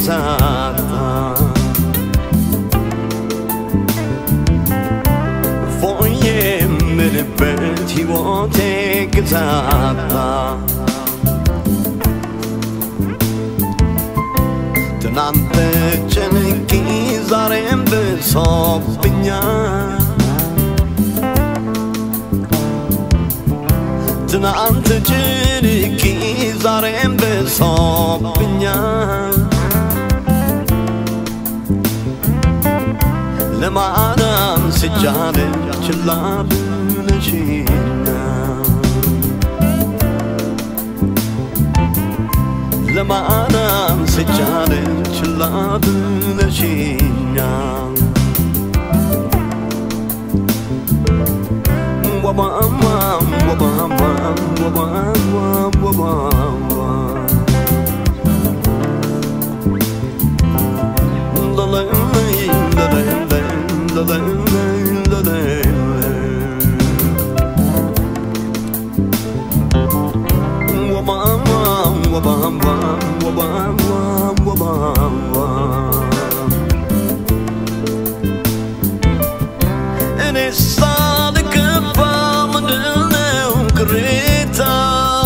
gizata Foglie me le penti vuote gizata Tenante cenchi zarembe soppigna Tenante cenchi zarembe soppigna Lemanam sicciale c'ellabune cina Lemanam sicciale c'ellabune cina Wabam wabam wabam wabam wabam And it's all the good from the new creator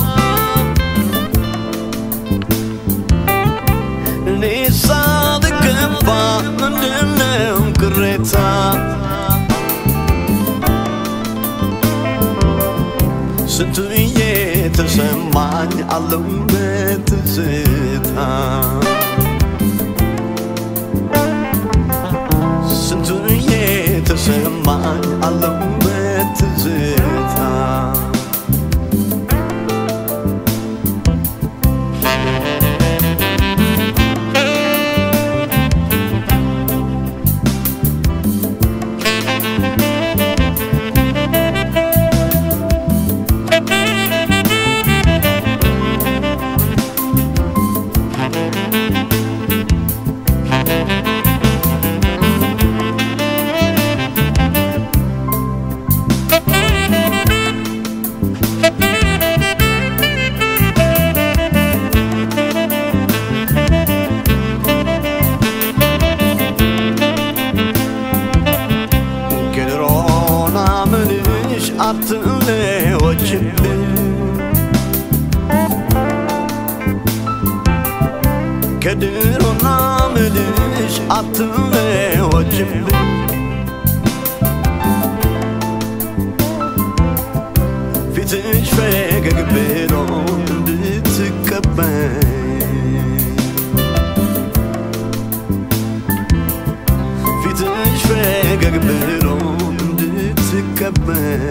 And it's all the good from the new creator Sentuje ተሰማኝ አለበት ትዝታ ስንቱዬ ተሰማኝ አለበት ትዝታ አትለወጭብኝ ከድሮና ምልሽ አትለወጭብኝ ፊትሽ ፈገግ ብሎ እንድትቀበኝ ፊትሽ ፈገግ ብሎ እንድትቀበኝ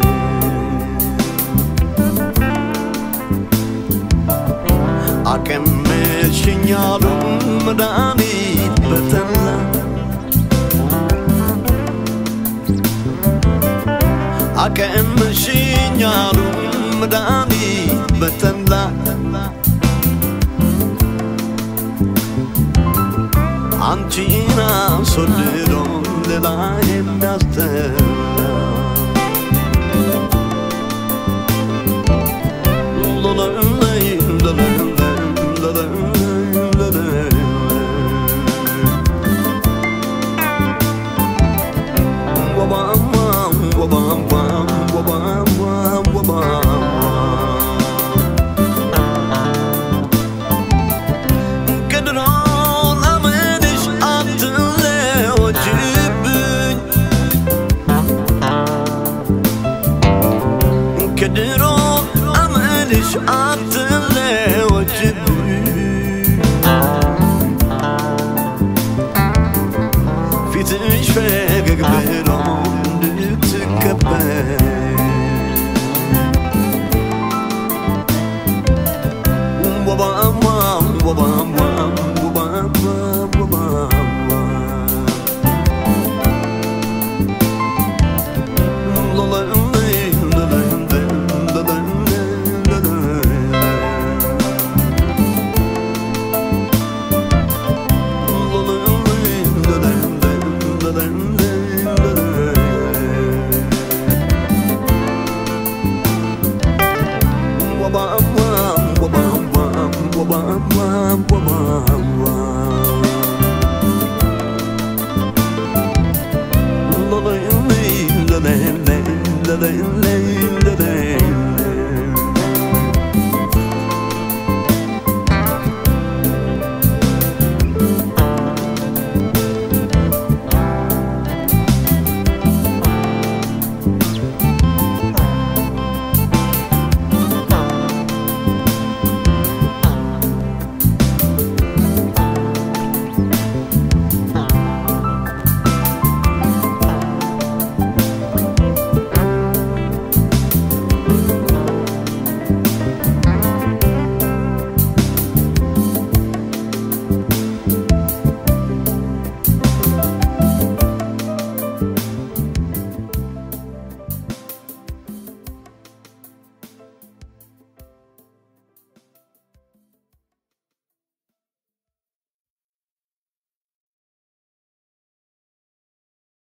አቀመሽኛሉ መድኃኒት በጠላ አቀመሽኛሉ መድኃኒት በጠላ አንቺን አስወድዶ ሌላ የሚያስጠላ كدرو أملش أتلوجبي في تشفاق قبلهم تتكبر وبام وبام